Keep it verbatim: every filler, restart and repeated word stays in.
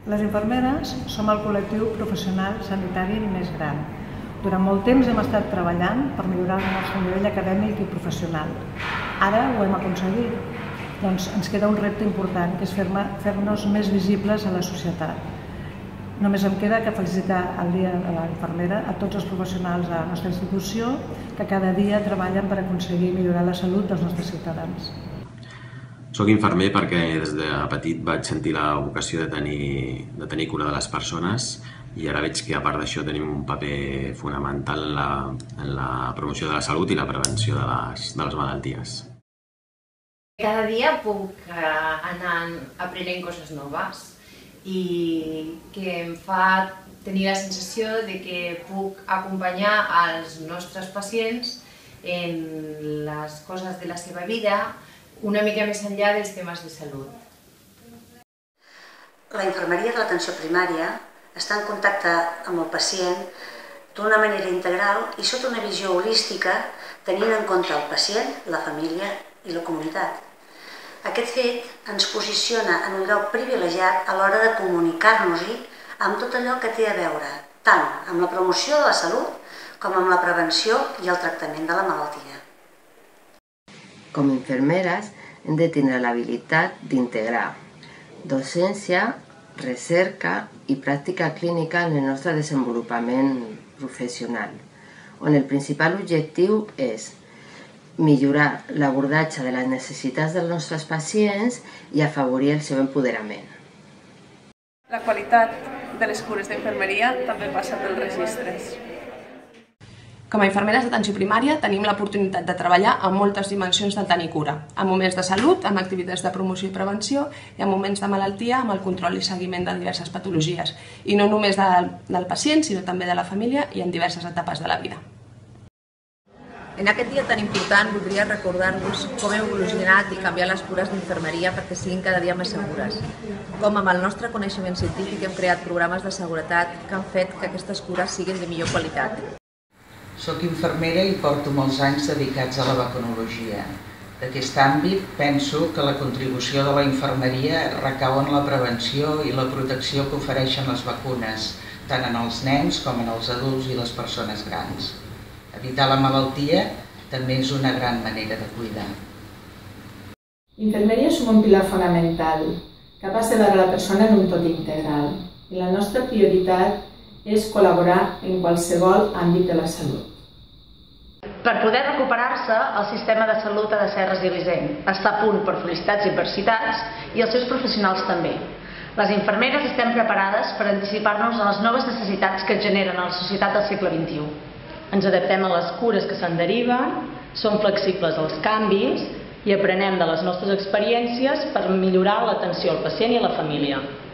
Les infermeres som el col·lectiu professional sanitari més gran. Durant molt temps hem estat treballant per millorar el nostre nivell acadèmic i professional. Ara ho hem aconseguit. Doncs ens queda un repte important, que és fer-nos més visibles a la societat. Només em queda que felicitar el Dia de la Infermera a tots els professionals de la nostra institució que cada dia treballen per aconseguir millorar la salut dels nostres ciutadans. Soc infermer perquè des de petit vaig sentir la vocació de tenir, de tenir cura de les persones i ara veig que a part d'això tenim un paper fonamental en la, en la promoció de la salut i la prevenció de les, de les malalties. Cada dia puc anar aprenent coses noves i que em fa tenir la sensació de que puc acompanyar els nostres pacients en les coses de la seva vida una mica més enllà dels temes de salut. La infermeria de l'atenció primària està en contacte amb el pacient d'una manera integral i sota una visió holística tenint en compte el pacient, la família i la comunitat. Aquest fet ens posiciona en un lloc privilegiat a l'hora de comunicar-nos-hi amb tot allò que té a veure tant amb la promoció de la salut com amb la prevenció i el tractament de la malaltia. Com a infermeres hem de tenir l'habilitat d'integrar docència, recerca i pràctica clínica en el nostre desenvolupament professional, on el principal objectiu és millorar l'abordatge de les necessitats dels nostres pacients i afavorir el seu empoderament. La qualitat de les cures d'infermeria també passa pels registres. Com a infermeres d'atenció primària tenim l'oportunitat de treballar en moltes dimensions del tenir cura, en moments de salut, amb activitats de promoció i prevenció, i en moments de malaltia, amb el control i seguiment de diverses patologies, i no només del, del pacient, sinó també de la família i en diverses etapes de la vida. En aquest dia tan important voldria recordar-vos com hem evolucionat i canviat les cures d'infermeria perquè siguin cada dia més segures. Com amb el nostre coneixement científic hem creat programes de seguretat que han fet que aquestes cures siguin de millor qualitat. Soc infermera i porto molts anys dedicats a la vacunologia. D'aquest àmbit penso que la contribució de la infermeria recau en la prevenció i la protecció que ofereixen les vacunes, tant en els nens com en els adults i les persones grans. Evitar la malaltia també és una gran manera de cuidar. Infermeria és un pilar fonamental, capaç de veure la persona en un tot integral. I la nostra prioritat és col·laborar en qualsevol àmbit de la salut. Per poder recuperar-se, el sistema de salut ha de ser resilient, està a punt per felicitats i adversitats i els seus professionals també. Les infermeres estem preparades per anticipar-nos a les noves necessitats que generen a la societat del segle vint-i-u. Ens adaptem a les cures que se'n deriven, som flexibles als canvis i aprenem de les nostres experiències per millorar l'atenció al pacient i a la família.